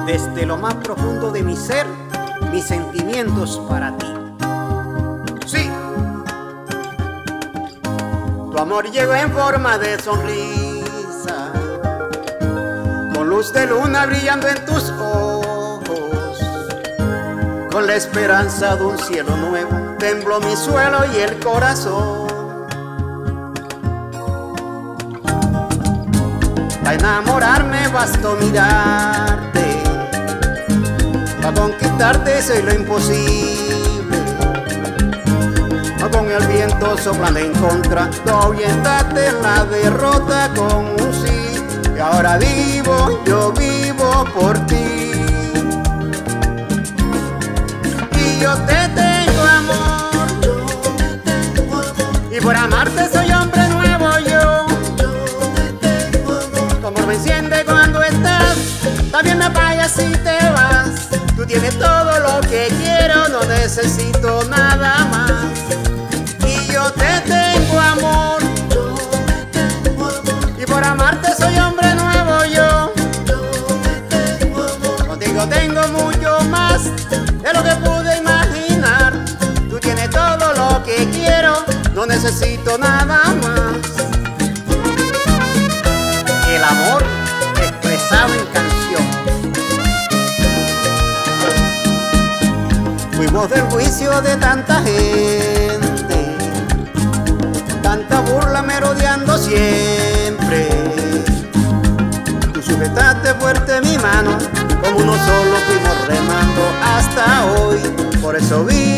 desde lo más profundo de mi ser, mis sentimientos para ti. Sí, tu amor llegó en forma de sonrisa, con luz de luna brillando en tus ojos, con la esperanza de un cielo nuevo, tembló mi suelo y el corazón. Para enamorarme bastó mirarte, para conquistarte soy lo imposible. Con el viento soplando en contra, tú ahuyentaste en la derrota con un sí. Y ahora vivo, yo vivo por ti. Y yo te tengo amor, y por amarte soy hombre nuevo yo. Tu amor me enciende cuando estás, también me apaga si te vas. Tú tienes todo lo que quiero, no necesito nada más. Y yo te tengo amor, y por amarte soy hombre nuevo yo. Contigo tengo mucho más de lo que pude imaginar. Tú tienes todo lo que quiero, no necesito nada más. El amor expresado en canción. Fuimos del juicio de tanta gente, tanta burla merodeando siempre. Tú sujetaste fuerte mi mano, como uno solo fuimos remando hasta hoy. Por eso vi